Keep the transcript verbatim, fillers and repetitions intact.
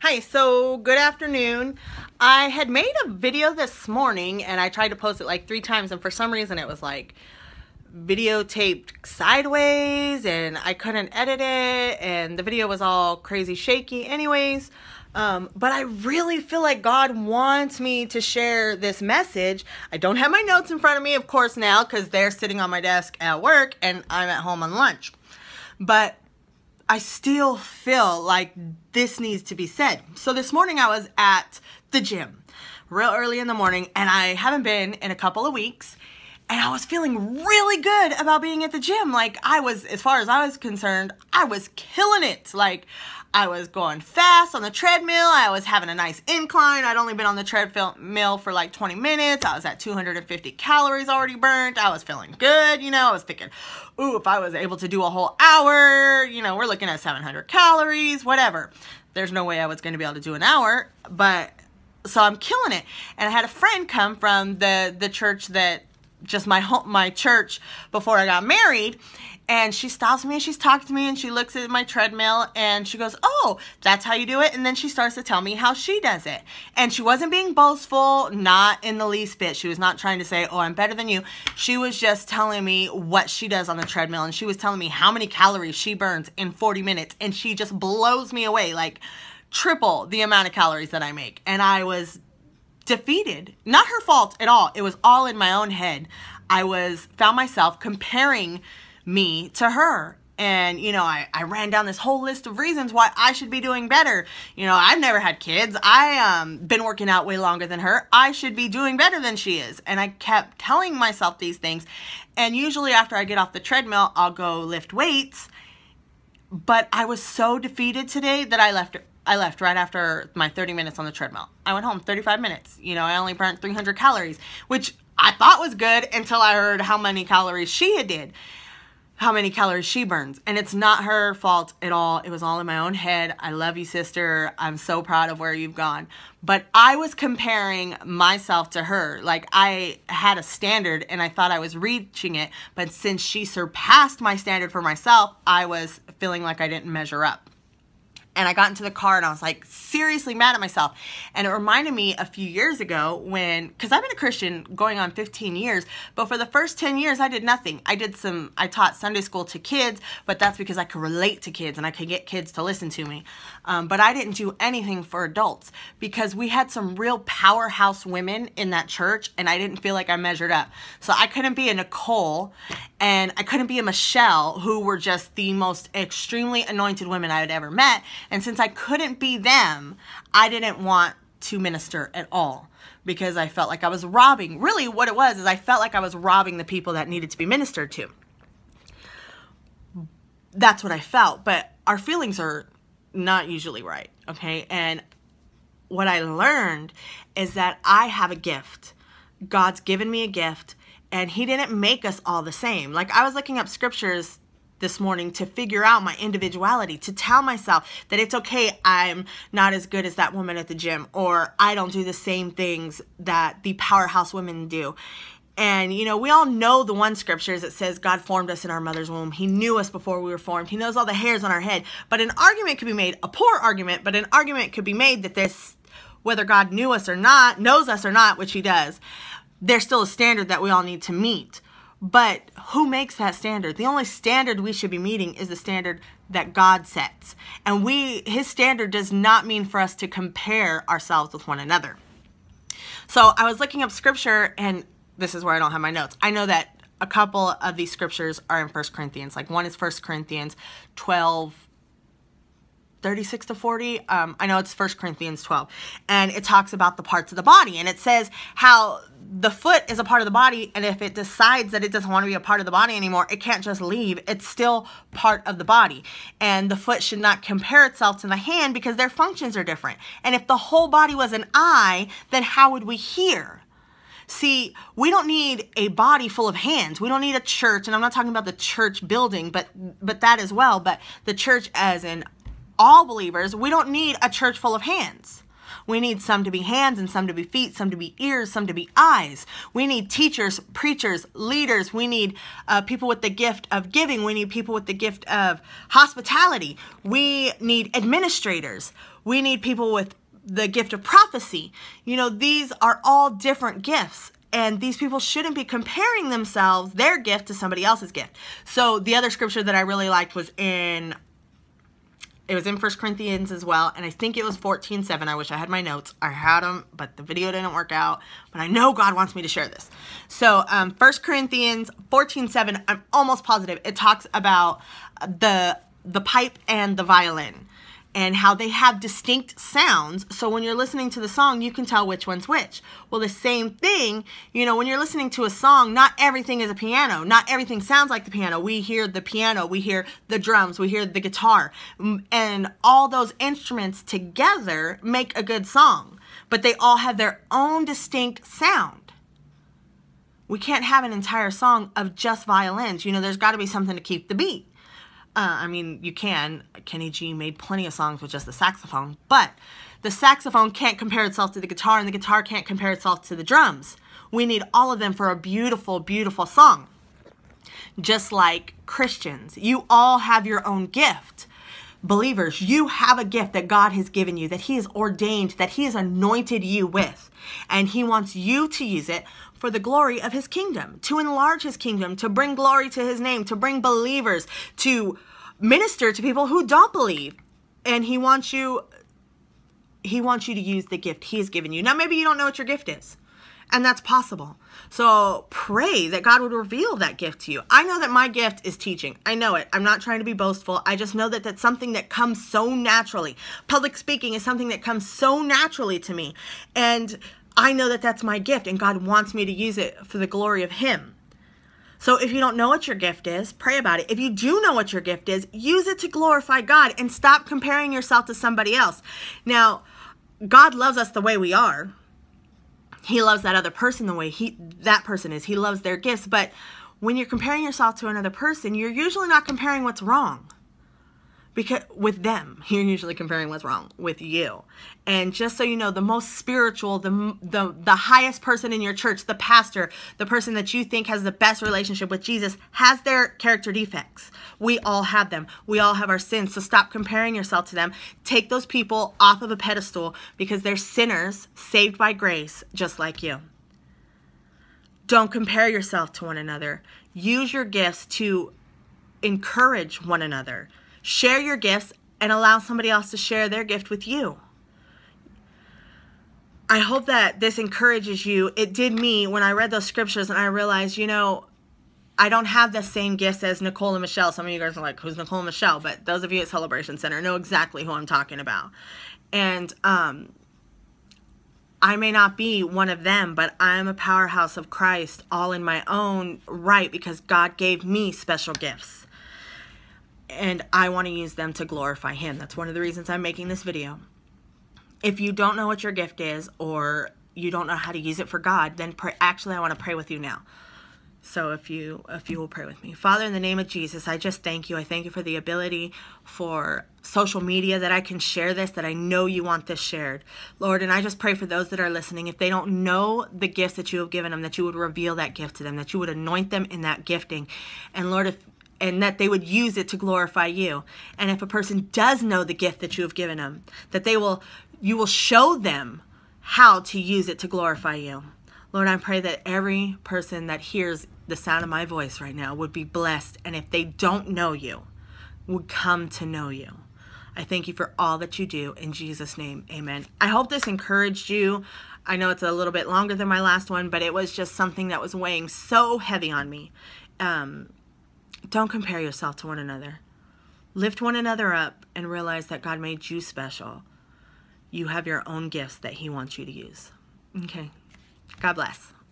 Hi, so good afternoon. I had made a video this morning and I tried to post it like three times and for some reason it was like videotaped sideways and I couldn't edit it and the video was all crazy shaky anyways. Um, but I really feel like God wants me to share this message. I don't have my notes in front of me, of course, now because they're sitting on my desk at work and I'm at home on lunch. But I still feel like this needs to be said. So this morning I was at the gym real early in the morning and I haven't been in a couple of weeks and I was feeling really good about being at the gym. Like I was, as far as I was concerned, I was killing it. Like I was going fast on the treadmill. I was having a nice incline. I'd only been on the treadmill for like twenty minutes. I was at two hundred fifty calories already burnt. I was feeling good. You know, I was thinking, ooh, if I was able to do a whole hour, you know, we're looking at seven hundred calories, whatever. There's no way I was going to be able to do an hour, but so I'm killing it. And I had a friend come from the, the church that just my home, my church before I got married. And she stops me and she's talking to me and she looks at my treadmill and she goes, oh, that's how you do it. And then she starts to tell me how she does it. And she wasn't being boastful, not in the least bit. She was not trying to say, oh, I'm better than you. She was just telling me what she does on the treadmill. And she was telling me how many calories she burns in forty minutes. And she just blows me away, like triple the amount of calories that I make. And I was defeated. Not her fault at all. It was all in my own head. I was found myself comparing me to her. And, you know, I, I ran down this whole list of reasons why I should be doing better. You know, I've never had kids. I um been working out way longer than her. I should be doing better than she is. And I kept telling myself these things. And usually after I get off the treadmill, I'll go lift weights. But I was so defeated today that I left I left right after my thirty minutes on the treadmill. I went home thirty-five minutes. You know, I only burnt three hundred calories, which I thought was good until I heard how many calories she had did. How many calories she burns. And it's not her fault at all. It was all in my own head. I love you, sister. I'm so proud of where you've gone. But I was comparing myself to her. Like I had a standard and I thought I was reaching it. But since she surpassed my standard for myself, I was feeling like I didn't measure up. And I got into the car and I was like seriously mad at myself. And it reminded me a few years ago when, because I've been a Christian going on fifteen years, but for the first ten years I did nothing. I did some, I taught Sunday school to kids, but that's because I could relate to kids and I could get kids to listen to me. Um, but I didn't do anything for adults because we had some real powerhouse women in that church and I didn't feel like I measured up. So I couldn't be a Nicole and I couldn't be a Michelle, who were just the most extremely anointed women I had ever met. And since I couldn't be them, I didn't want to minister at all because I felt like I was robbing. Really what it was is I felt like I was robbing the people that needed to be ministered to. That's what I felt, but our feelings are not usually right, okay? And what I learned is that I have a gift. God's given me a gift and he didn't make us all the same. Like I was looking up scriptures this morning to figure out my individuality, to tell myself that it's okay, I'm not as good as that woman at the gym, or I don't do the same things that the powerhouse women do. And, you know, we all know the one scriptures that says God formed us in our mother's womb. He knew us before we were formed. He knows all the hairs on our head. But an argument could be made, a poor argument, but an argument could be made that this, whether God knew us or not, knows us or not, which he does, there's still a standard that we all need to meet. But who makes that standard? The only standard we should be meeting is the standard that God sets. And we, his standard does not mean for us to compare ourselves with one another. So I was looking up scripture, and this is where I don't have my notes. I know that a couple of these scriptures are in First Corinthians. Like one is First Corinthians twelve, thirty-six to forty. Um, I know it's First Corinthians twelve. And it talks about the parts of the body. And it says how the foot is a part of the body, and if it decides that it doesn't want to be a part of the body anymore, it can't just leave. It's still part of the body. And the foot should not compare itself to the hand because their functions are different. And if the whole body was an eye, then how would we hear? See, we don't need a body full of hands. We don't need a church, and I'm not talking about the church building, but but that as well, but the church as in all believers. We don't need a church full of hands. We need some to be hands and some to be feet, some to be ears, some to be eyes. We need teachers, preachers, leaders. We need uh, people with the gift of giving. We need people with the gift of hospitality. We need administrators. We need people with the gift of prophecy. You know, these are all different gifts. And these people shouldn't be comparing themselves, their gift, to somebody else's gift. So the other scripture that I really liked was in, it was in First Corinthians as well. And I think it was fourteen seven. I wish I had my notes. I had them, but the video didn't work out. But I know God wants me to share this. So um, First Corinthians fourteen seven, I'm almost positive. It talks about the, the pipe and the violin, and how they have distinct sounds. So when you're listening to the song, you can tell which one's which. Well, the same thing, you know, when you're listening to a song, not everything is a piano. Not everything sounds like the piano. We hear the piano, we hear the drums, we hear the guitar. And all those instruments together make a good song. But they all have their own distinct sound. We can't have an entire song of just violins. You know, there's got to be something to keep the beat. Uh, I mean, you can. Kenny G made plenty of songs with just the saxophone, but the saxophone can't compare itself to the guitar, and the guitar can't compare itself to the drums. We need all of them for a beautiful, beautiful song. Just like Christians, you all have your own gift. Believers, you have a gift that God has given you, that He has ordained, that He has anointed you with, and He wants you to use it for the glory of His kingdom, to enlarge His kingdom, to bring glory to His name, to bring believers, to minister to people who don't believe. And He wants you, He wants you to use the gift He has given you. Now, maybe you don't know what your gift is, and that's possible. So pray that God would reveal that gift to you. I know that my gift is teaching. I know it. I'm not trying to be boastful. I just know that that's something that comes so naturally. Public speaking is something that comes so naturally to me. And I know that that's my gift, and God wants me to use it for the glory of Him. So if you don't know what your gift is, pray about it. If you do know what your gift is, use it to glorify God and stop comparing yourself to somebody else. Now, God loves us the way we are. He loves that other person the way he that person is. He loves their gifts. But when you're comparing yourself to another person, you're usually not comparing what's wrong. Because with them, you're usually comparing what's wrong with you. And just so you know, the most spiritual, the, the, the highest person in your church, the pastor, the person that you think has the best relationship with Jesus, has their character defects. We all have them. We all have our sins. So stop comparing yourself to them. Take those people off of a pedestal, because they're sinners saved by grace, just like you. Don't compare yourself to one another. Use your gifts to encourage one another. Share your gifts and allow somebody else to share their gift with you. I hope that this encourages you. It did me when I read those scriptures, and I realized, you know, I don't have the same gifts as Nicole and Michelle. Some of you guys are like, who's Nicole and Michelle? But those of you at Celebration Center know exactly who I'm talking about. And um, I may not be one of them, but I'm a powerhouse of Christ all in my own right, because God gave me special gifts. And I want to use them to glorify Him. That's one of the reasons I'm making this video. If you don't know what your gift is, or you don't know how to use it for God, then pray. Actually, I want to pray with you now. So if you if you will pray with me. Father, in the name of Jesus, I just thank you. I thank you for the ability for social media, that I can share this, that I know you want this shared, Lord. And I just pray for those that are listening, if they don't know the gifts that you have given them, that you would reveal that gift to them, that you would anoint them in that gifting. And Lord, if and that they would use it to glorify you. And if a person does know the gift that you have given them, that they will, you will show them how to use it to glorify you. Lord, I pray that every person that hears the sound of my voice right now would be blessed. And if they don't know you, would come to know you. I thank you for all that you do. In Jesus' name, amen. I hope this encouraged you. I know it's a little bit longer than my last one, but it was just something that was weighing so heavy on me. Um, Don't compare yourself to one another. Lift one another up and realize that God made you special. You have your own gifts that He wants you to use. Okay. God bless.